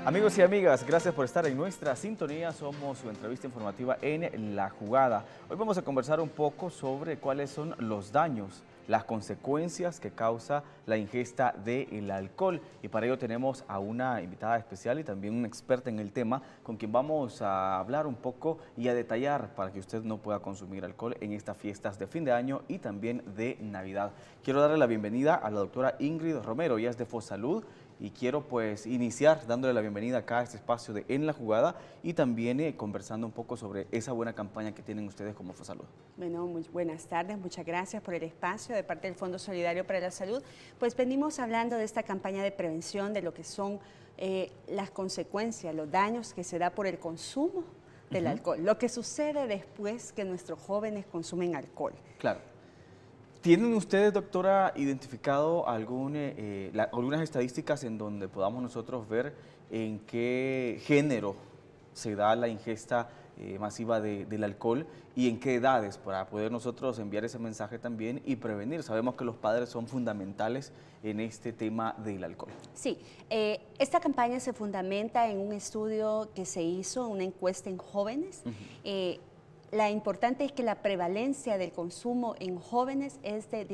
Amigos y amigas, gracias por estar en nuestra sintonía. Somos su entrevista informativa en La Jugada. Hoy vamos a conversar un poco sobre cuáles son los daños, las consecuencias que causa la ingesta del alcohol. Y para ello tenemos a una invitada especial y también una experta en el tema, con quien vamos a hablar un poco y a detallar para que usted no pueda consumir alcohol en estas fiestas de fin de año y también de Navidad. Quiero darle la bienvenida a la doctora Ingrid Romero, ella es de FOSalud. Y quiero pues iniciar dándole la bienvenida acá a este espacio de En La Jugada y también conversando un poco sobre esa buena campaña que tienen ustedes como FOSalud. Bueno, muy buenas tardes, muchas gracias por el espacio de parte del Fondo Solidario para la Salud. Pues venimos hablando de esta campaña de prevención, de lo que son las consecuencias, los daños que se da por el consumo del alcohol, lo que sucede después que nuestros jóvenes consumen alcohol. Claro. ¿Tienen ustedes, doctora, identificado algunas estadísticas en donde podamos nosotros ver en qué género se da la ingesta masiva del alcohol y en qué edades, para poder nosotros enviar ese mensaje también y prevenir? Sabemos que los padres son fundamentales en este tema del alcohol. Sí, esta campaña se fundamenta en un estudio que se hizo, una encuesta en jóvenes. La importante es que la prevalencia del consumo en jóvenes es de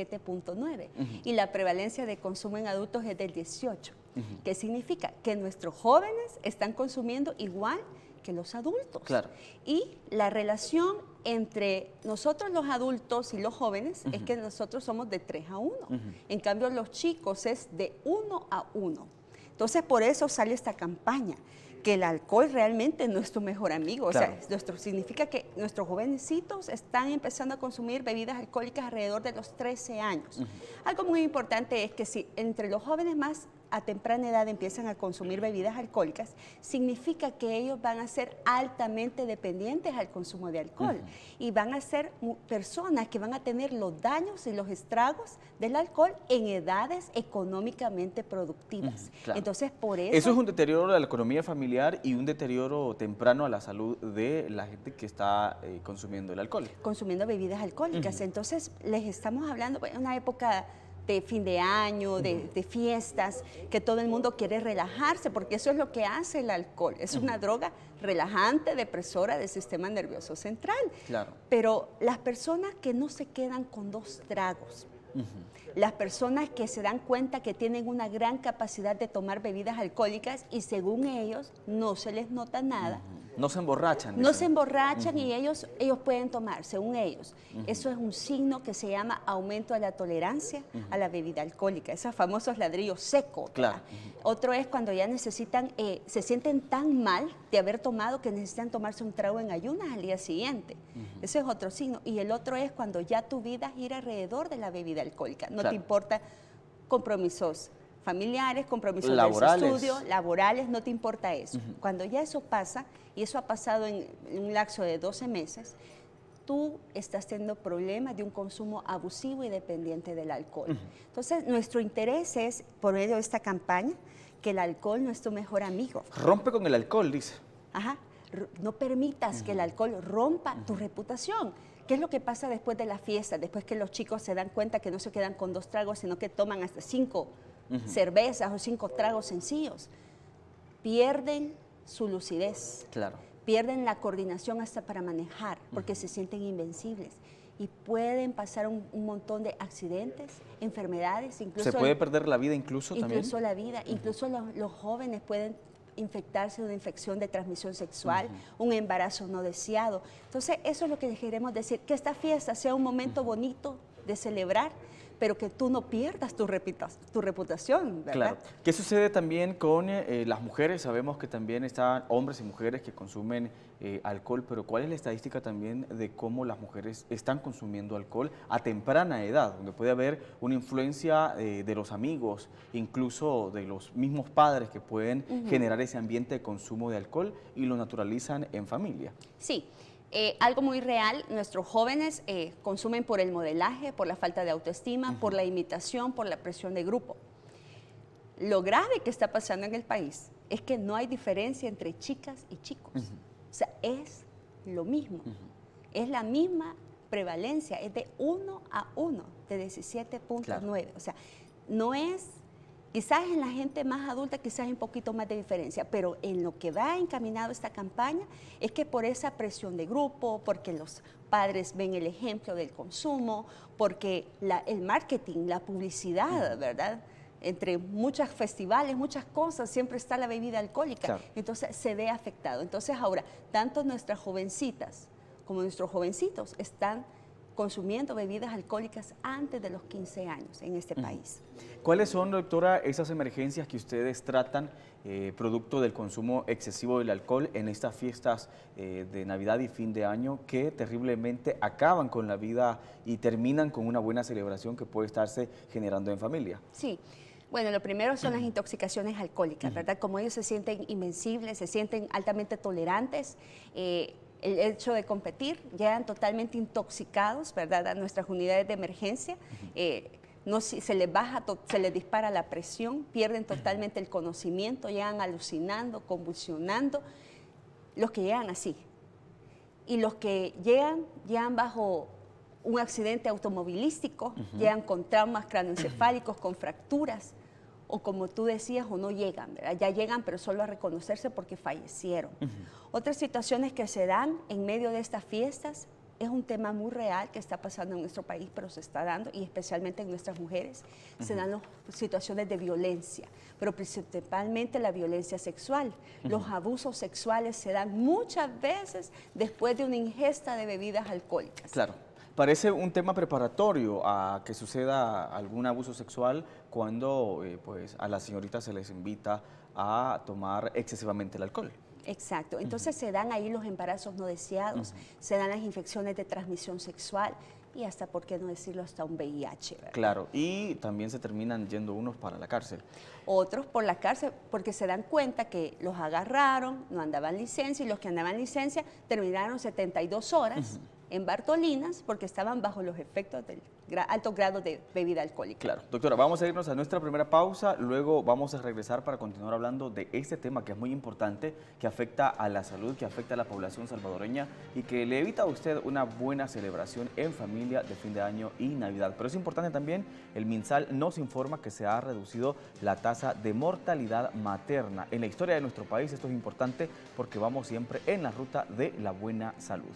17.9 y la prevalencia de consumo en adultos es del 18. ¿Qué significa? Que nuestros jóvenes están consumiendo igual que los adultos. Claro. Y la relación entre nosotros los adultos y los jóvenes es que nosotros somos de 3 a 1. En cambio, los chicos es de 1 a 1. Entonces, por eso sale esta campaña, que el alcohol realmente no es tu mejor amigo. Claro. O sea, significa que nuestros jovencitos están empezando a consumir bebidas alcohólicas alrededor de los 13 años. Algo muy importante es que si entre los jóvenes más a temprana edad empiezan a consumir bebidas alcohólicas, significa que ellos van a ser altamente dependientes al consumo de alcohol y van a ser personas que van a tener los daños y los estragos del alcohol en edades económicamente productivas. Claro. Entonces, por eso... Eso es un deterioro de la economía familiar y un deterioro temprano a la salud de la gente que está consumiendo el alcohol. Consumiendo bebidas alcohólicas. Entonces, les estamos hablando de una época de fin de año, de fiestas, que todo el mundo quiere relajarse, porque eso es lo que hace el alcohol. Es una droga relajante, depresora del sistema nervioso central. Claro. Pero las personas que no se quedan con 2 tragos, las personas que se dan cuenta que tienen una gran capacidad de tomar bebidas alcohólicas y según ellos no se les nota nada. No se emborrachan. No se emborrachan y ellos pueden tomar, según ellos. Eso es un signo que se llama aumento de la tolerancia a la bebida alcohólica, esos famosos ladrillos secos. Claro. Otro es cuando ya necesitan, se sienten tan mal de haber tomado que necesitan tomarse un trago en ayunas al día siguiente. Ese es otro signo. Y el otro es cuando ya tu vida gira alrededor de la bebida alcohólica. No te importa compromisos familiares, compromisos laborales. de estudio, laborales, no te importa eso. Cuando ya eso pasa, y eso ha pasado en un lapso de 12 meses, tú estás teniendo problemas de un consumo abusivo y dependiente del alcohol. Entonces, nuestro interés es, por medio de esta campaña, que el alcohol no es tu mejor amigo. Rompe con el alcohol, dice. Ajá. No permitas que el alcohol rompa tu reputación. ¿Qué es lo que pasa después de la fiesta? Después que los chicos se dan cuenta que no se quedan con 2 tragos, sino que toman hasta 5 cervezas o 5 tragos sencillos. Pierden su lucidez. Claro. Pierden la coordinación hasta para manejar, porque se sienten invencibles. Y pueden pasar un montón de accidentes, enfermedades, incluso... ¿Se puede perder la vida incluso también? Incluso la vida. Incluso los jóvenes pueden infectarse de una infección de transmisión sexual, un embarazo no deseado. Entonces, eso es lo que queremos decir, que esta fiesta sea un momento bonito de celebrar, pero que tú no pierdas tu reputación, ¿verdad? Claro. ¿Qué sucede también con las mujeres? Sabemos que también están hombres y mujeres que consumen alcohol, pero ¿cuál es la estadística también de cómo las mujeres están consumiendo alcohol a temprana edad? Donde puede haber una influencia de los amigos, incluso de los mismos padres que pueden generar ese ambiente de consumo de alcohol y lo naturalizan en familia. Sí. Algo muy real, nuestros jóvenes consumen por el modelaje, por la falta de autoestima, por la imitación, por la presión de grupo. Lo grave que está pasando en el país es que no hay diferencia entre chicas y chicos. O sea, es lo mismo. Es la misma prevalencia, es de 1 a 1, de 17.9. Claro. O sea, no es Quizás en la gente más adulta, quizás hay un poquito más de diferencia, pero en lo que va encaminado esta campaña es que por esa presión de grupo, porque los padres ven el ejemplo del consumo, porque el marketing, la publicidad, ¿verdad? Entre muchos festivales, muchas cosas, siempre está la bebida alcohólica, claro. Entonces se ve afectado. Entonces ahora, tanto nuestras jovencitas como nuestros jovencitos están consumiendo bebidas alcohólicas antes de los 15 años en este país. ¿Cuáles son, doctora, esas emergencias que ustedes tratan producto del consumo excesivo del alcohol en estas fiestas de Navidad y fin de año que terriblemente acaban con la vida y terminan con una buena celebración que puede estarse generando en familia? Sí. Bueno, lo primero son las intoxicaciones alcohólicas, ¿verdad? Como ellos se sienten invencibles, se sienten altamente tolerantes, el hecho de competir, llegan totalmente intoxicados, ¿verdad?, a nuestras unidades de emergencia, se les baja, se les dispara la presión, pierden totalmente el conocimiento, llegan alucinando, convulsionando, los que llegan así. Y los que llegan bajo un accidente automovilístico, llegan con traumas craneoencefálicos, con fracturas, o como tú decías, o no llegan, ¿verdad? Ya llegan, pero solo a reconocerse porque fallecieron. Otras situaciones que se dan en medio de estas fiestas es un tema muy real que está pasando en nuestro país, pero se está dando, y especialmente en nuestras mujeres, se dan las situaciones de violencia, pero principalmente la violencia sexual. Los abusos sexuales se dan muchas veces después de una ingesta de bebidas alcohólicas. Claro. Parece un tema preparatorio a que suceda algún abuso sexual cuando pues, a las señoritas se les invita a tomar excesivamente el alcohol. Exacto. Entonces se dan ahí los embarazos no deseados, se dan las infecciones de transmisión sexual y hasta, por qué no decirlo, hasta un VIH, ¿verdad? Claro, y también se terminan yendo unos para la cárcel. Otros por la cárcel porque se dan cuenta que los agarraron, no andaban licencia, y los que andaban licencia terminaron 72 horas en Bartolinas porque estaban bajo los efectos del alto grado de bebida alcohólica. Claro. Doctora, vamos a irnos a nuestra primera pausa, luego vamos a regresar para continuar hablando de este tema que es muy importante, que afecta a la salud, que afecta a la población salvadoreña y que le evita a usted una buena celebración en familia de fin de año y Navidad. Pero es importante también, el MinSal nos informa que se ha reducido la tasa de mortalidad materna. En la historia de nuestro país esto es importante porque vamos siempre en la ruta de la buena salud.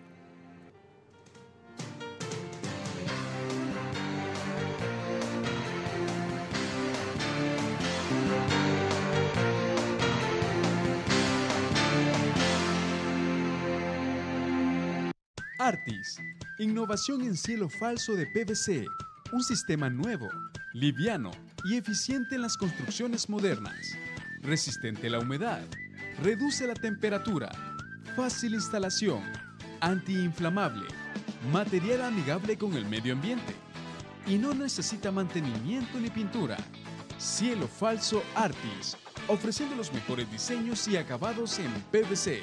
Artis, innovación en cielo falso de PVC, un sistema nuevo, liviano y eficiente en las construcciones modernas, resistente a la humedad, reduce la temperatura, fácil instalación, antiinflamable, material amigable con el medio ambiente y no necesita mantenimiento ni pintura. Cielo falso Artis, ofreciendo los mejores diseños y acabados en PVC.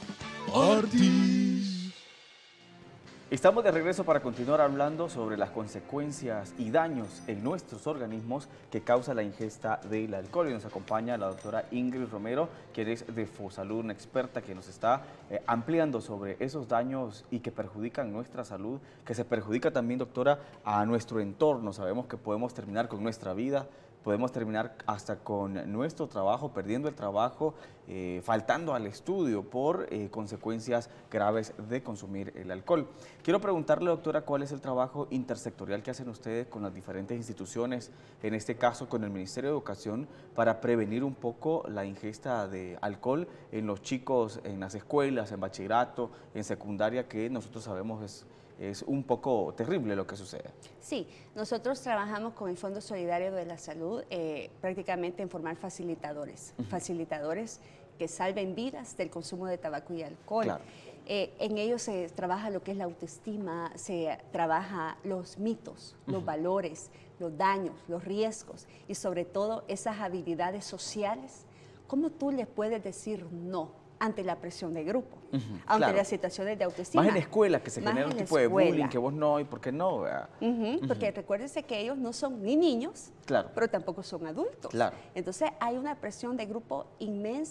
Artis. Estamos de regreso para continuar hablando sobre las consecuencias y daños en nuestros organismos que causa la ingesta del alcohol. Y nos acompaña la doctora Ingrid Romero, que es de FOSalud, una experta que nos está ampliando sobre esos daños y que perjudican nuestra salud, que se perjudica también, doctora, a nuestro entorno. Sabemos que podemos terminar con nuestra vida, podemos terminar hasta con nuestro trabajo, perdiendo el trabajo, faltando al estudio por consecuencias graves de consumir el alcohol. Quiero preguntarle, doctora, ¿cuál es el trabajo intersectorial que hacen ustedes con las diferentes instituciones, en este caso con el Ministerio de Educación, para prevenir un poco la ingesta de alcohol en los chicos, en las escuelas, en bachillerato, en secundaria, que nosotros sabemos es un poco terrible lo que sucede? Sí, nosotros trabajamos con el Fondo Solidario de la Salud prácticamente en formar facilitadores, facilitadores que salven vidas del consumo de tabaco y alcohol. Claro. En ellos se trabaja lo que es la autoestima, se trabaja los mitos, los valores, los daños, los riesgos y sobre todo esas habilidades sociales. ¿Cómo tú le puedes decir no ante la presión de grupo, ante las situaciones de autoestima? Más en escuelas que se genera un tipo de bullying, que vos no, y por qué no. Porque recuérdense que ellos no son ni niños, claro, pero tampoco son adultos. Claro. Entonces hay una presión de grupo inmensa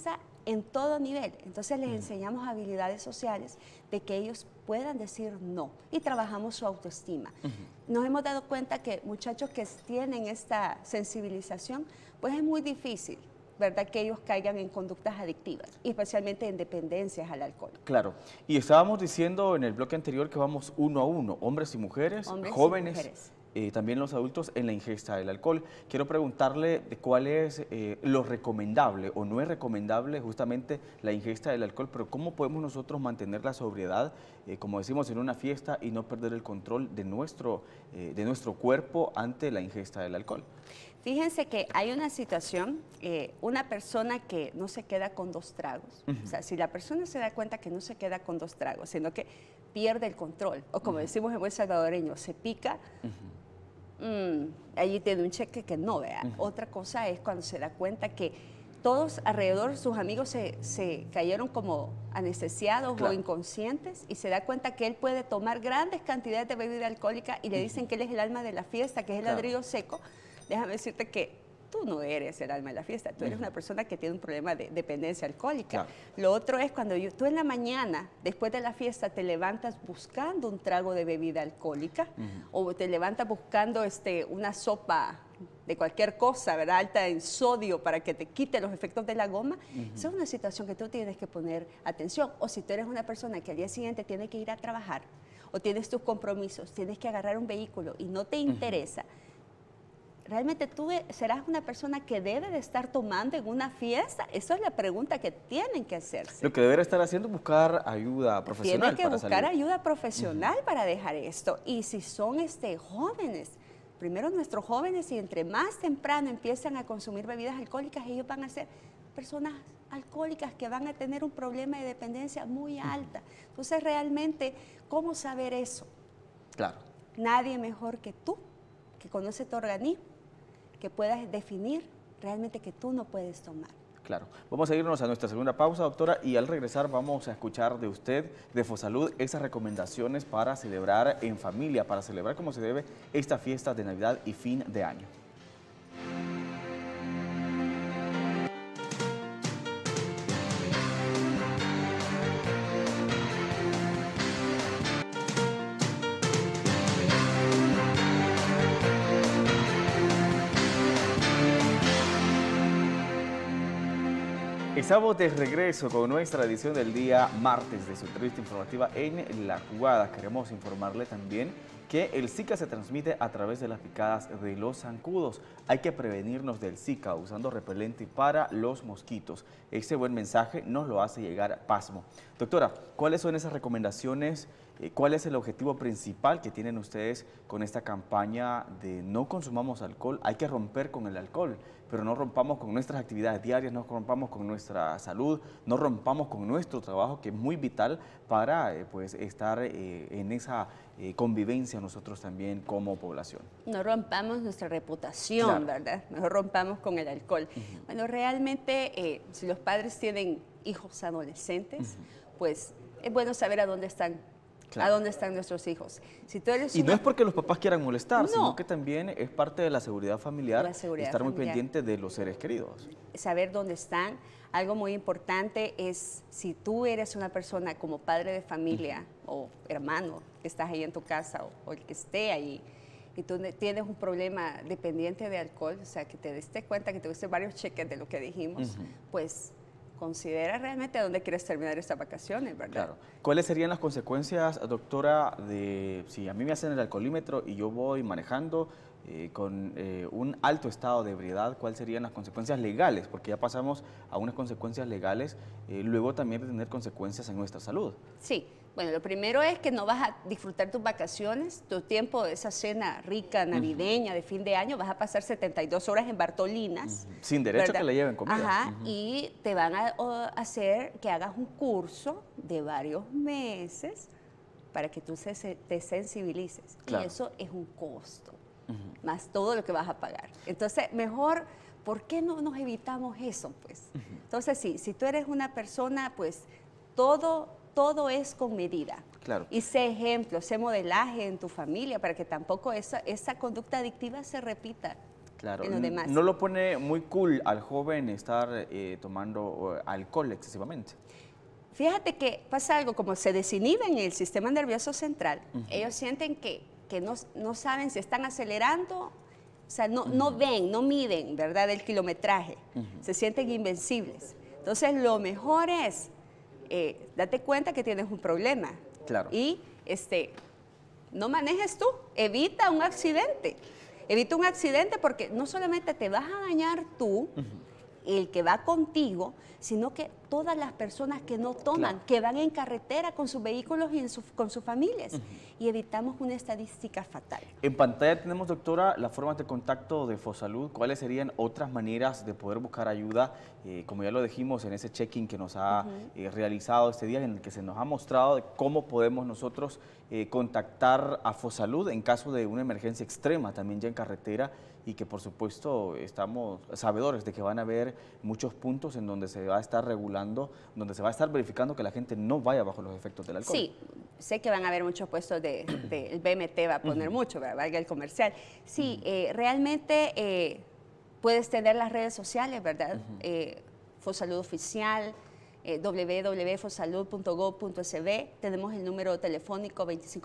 en todo nivel. Entonces les enseñamos habilidades sociales de que ellos puedan decir no y trabajamos su autoestima. Nos hemos dado cuenta que muchachos que tienen esta sensibilización, pues es muy difícil, ¿verdad?, que ellos caigan en conductas adictivas, y especialmente en dependencias al alcohol. Claro, y estábamos diciendo en el bloque anterior que vamos uno a uno, hombres y mujeres, jóvenes, y mujeres. También los adultos en la ingesta del alcohol. Quiero preguntarle de cuál es lo recomendable o no es recomendable justamente la ingesta del alcohol, pero cómo podemos nosotros mantener la sobriedad, como decimos, en una fiesta y no perder el control de nuestro cuerpo ante la ingesta del alcohol. Fíjense que hay una situación, una persona que no se queda con 2 tragos, o sea, si la persona se da cuenta que no se queda con 2 tragos, sino que pierde el control, o como decimos en buen salvadoreño, se pica, allí tiene un cheque que no vea. Otra cosa es cuando se da cuenta que todos alrededor, sus amigos se cayeron como anestesiados o inconscientes, y se da cuenta que él puede tomar grandes cantidades de bebida alcohólica y le dicen que él es el alma de la fiesta, que es el ladrillo seco. Déjame decirte que tú no eres el alma de la fiesta, tú eres una persona que tiene un problema de dependencia alcohólica. Lo otro es cuando tú en la mañana, después de la fiesta, te levantas buscando un trago de bebida alcohólica, o te levantas buscando una sopa de cualquier cosa, ¿verdad?, alta en sodio para que te quite los efectos de la goma. Esa es una situación que tú tienes que poner atención. O si tú eres una persona que al día siguiente tiene que ir a trabajar, o tienes tus compromisos, tienes que agarrar un vehículo y no te interesa, ¿realmente tú serás una persona que debe de estar tomando en una fiesta? Esa es la pregunta que tienen que hacerse. Lo que deberá estar haciendo es buscar ayuda profesional. Tienen que buscar ayuda profesional para dejar esto. Y si son jóvenes, primero nuestros jóvenes, y entre más temprano empiezan a consumir bebidas alcohólicas, ellos van a ser personas alcohólicas que van a tener un problema de dependencia muy alta. Entonces, realmente, ¿cómo saber eso? Claro. Nadie mejor que tú, que conoce tu organismo, que puedas definir realmente que tú no puedes tomar. Claro. Vamos a irnos a nuestra segunda pausa, doctora, y al regresar vamos a escuchar de usted, de Fosalud, esas recomendaciones para celebrar en familia, para celebrar como se debe esta fiesta de Navidad y fin de año. Estamos de regreso con nuestra edición del día martes de su entrevista informativa en La Jugada. Queremos informarle también que el Zika se transmite a través de las picadas de los zancudos. Hay que prevenirnos del Zika usando repelente para los mosquitos. Este buen mensaje nos lo hace llegar Pasmo. Doctora, ¿cuáles son esas recomendaciones? ¿Cuál es el objetivo principal que tienen ustedes con esta campaña de no consumamos alcohol? Hay que romper con el alcohol, pero no rompamos con nuestras actividades diarias, no rompamos con nuestra salud, no rompamos con nuestro trabajo, que es muy vital para pues, estar en esa convivencia nosotros también como población. No rompamos nuestra reputación, ¿verdad? Mejor rompamos con el alcohol. Bueno, realmente, si los padres tienen hijos adolescentes, pues es bueno saber a dónde están. Claro. ¿A dónde están nuestros hijos? Si tú eres no es porque los papás quieran molestar, sino que también es parte de la seguridad familiar, estar muy pendiente de los seres queridos. Saber dónde están. Algo muy importante es, si tú eres una persona como padre de familia o hermano que estás ahí en tu casa o el que esté ahí, y tú tienes un problema dependiente de alcohol, o sea, que te des cuenta que tuviste varios cheques de lo que dijimos, pues considera realmente a dónde quieres terminar estas vacaciones, ¿verdad? Claro. ¿Cuáles serían las consecuencias, doctora, de si a mí me hacen el alcoholímetro y yo voy manejando con un alto estado de ebriedad? ¿Cuáles serían las consecuencias legales? Porque ya pasamos a unas consecuencias legales, luego también de tener consecuencias en nuestra salud. Sí. Bueno, lo primero es que no vas a disfrutar tus vacaciones, tu tiempo de esa cena rica, navideña, de fin de año, vas a pasar 72 horas en Bartolinas. Sin derecho, ¿verdad?, que le lleven comida. Ajá, y te van a hacer que hagas un curso de varios meses para que tú te sensibilices. Claro. Y eso es un costo, más todo lo que vas a pagar. Entonces, mejor, ¿por qué no nos evitamos eso, pues? Entonces, sí, si tú eres una persona, pues, todo es con medida. Claro. Y sé ejemplo, sé modelaje en tu familia para que tampoco esa conducta adictiva se repita. Claro, en los demás. no lo pone muy cool al joven estar tomando alcohol excesivamente. Fíjate que pasa algo, como se desinhibe en el sistema nervioso central, ellos sienten que no saben si están acelerando, o sea, no ven, no miden, ¿verdad?, el kilometraje, se sienten invencibles. Entonces, lo mejor es, date cuenta que tienes un problema. Claro. Y no manejes tú, evita un accidente. Evita un accidente porque no solamente te vas a dañar tú, el que va contigo, sino que todas las personas que no toman, claro, que van en carretera con sus vehículos y con sus familias, y evitamos una estadística fatal. En pantalla tenemos, doctora, las formas de contacto de Fosalud. ¿Cuáles serían otras maneras de poder buscar ayuda? Como ya lo dijimos en ese check-in que nos ha realizado este día, en el que se nos ha mostrado de cómo podemos nosotros contactar a Fosalud en caso de una emergencia extrema, también ya en carretera, y que por supuesto estamos sabedores de que van a haber muchos puntos en donde se va a estar regulando, donde se va a estar verificando que la gente no vaya bajo los efectos del alcohol. Sí, sé que van a haber muchos puestos el BMT va a poner mucho, ¿verdad?, valga el comercial. Sí, realmente puedes tener las redes sociales, ¿verdad? Fosalud Oficial, www.fosalud.gov.sb, tenemos el número telefónico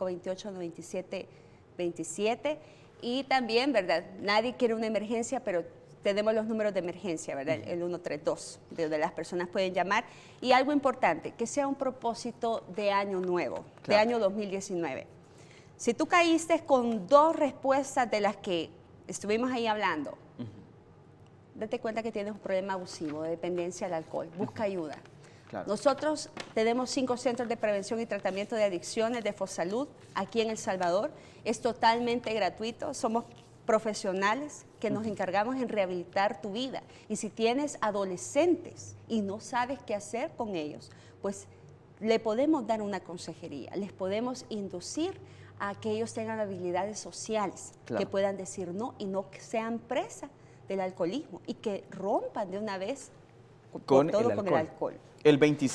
2528-9727, y también, ¿verdad?, nadie quiere una emergencia, pero tenemos los números de emergencia, ¿verdad?, el 132, donde las personas pueden llamar. Y algo importante, que sea un propósito de año nuevo, de año 2019. Si tú caíste con 2 respuestas de las que estuvimos ahí hablando, date cuenta que tienes un problema abusivo de dependencia al alcohol, busca ayuda. Claro. Nosotros tenemos 5 centros de prevención y tratamiento de adicciones de Fosalud aquí en El Salvador. Es totalmente gratuito, somos profesionales que nos encargamos en rehabilitar tu vida. Y si tienes adolescentes y no sabes qué hacer con ellos, pues le podemos dar una consejería, les podemos inducir a que ellos tengan habilidades sociales, que puedan decir no y no que sean presa del alcoholismo y que rompan de una vez con el alcohol. El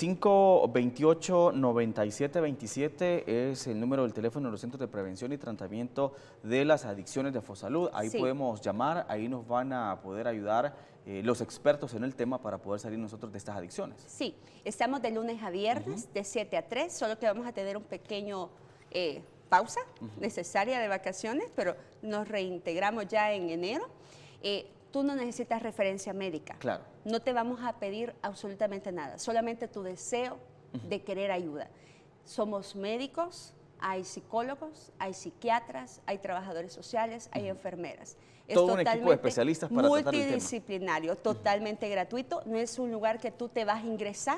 2528-9727 es el número del teléfono de los Centros de Prevención y Tratamiento de las Adicciones de Fosalud. Ahí podemos llamar, ahí nos van a poder ayudar los expertos en el tema para poder salir nosotros de estas adicciones. Sí, estamos de lunes a viernes, de 7 a 3, solo que vamos a tener un pequeño pausa necesaria de vacaciones, pero nos reintegramos ya en enero. Tú no necesitas referencia médica. Claro. No te vamos a pedir absolutamente nada, solamente tu deseo de querer ayuda. Somos médicos, hay psicólogos, hay psiquiatras, hay trabajadores sociales, hay enfermeras. Todo un equipo de especialistas para tratar el tema. Multidisciplinario, totalmente gratuito. No es un lugar que tú te vas a ingresar.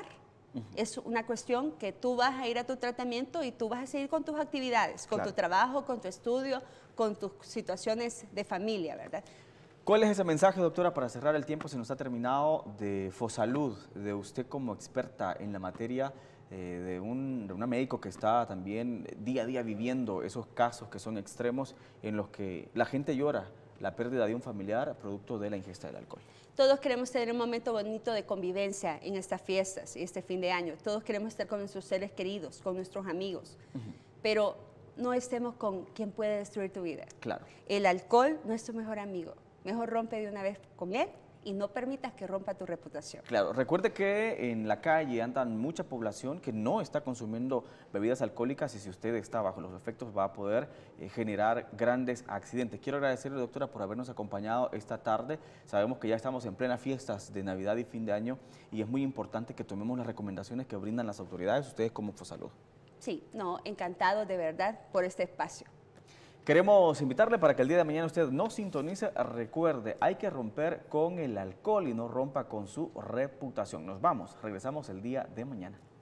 Es una cuestión que tú vas a ir a tu tratamiento y tú vas a seguir con tus actividades, con tu trabajo, con tu estudio, con tus situaciones de familia, ¿verdad? ¿Cuál es ese mensaje, doctora, para cerrar el tiempo? Se nos ha terminado, de Fosalud, de usted como experta en la materia, de una médico que está también día a día viviendo esos casos que son extremos en los que la gente llora la pérdida de un familiar producto de la ingesta del alcohol? Todos queremos tener un momento bonito de convivencia en estas fiestas y este fin de año. Todos queremos estar con nuestros seres queridos, con nuestros amigos, pero no estemos con quien puede destruir tu vida. Claro. El alcohol no es tu mejor amigo. Mejor rompe de una vez con él y no permitas que rompa tu reputación. Claro, recuerde que en la calle andan mucha población que no está consumiendo bebidas alcohólicas y si usted está bajo los efectos va a poder generar grandes accidentes. Quiero agradecerle, doctora, por habernos acompañado esta tarde. Sabemos que ya estamos en plenas fiestas de Navidad y fin de año y es muy importante que tomemos las recomendaciones que brindan las autoridades, ustedes como Fosalud. Sí, no, encantado de verdad por este espacio. Queremos invitarle para que el día de mañana usted no sintonice. Recuerde, hay que romper con el alcohol y no rompa con su reputación. Nos vamos, regresamos el día de mañana.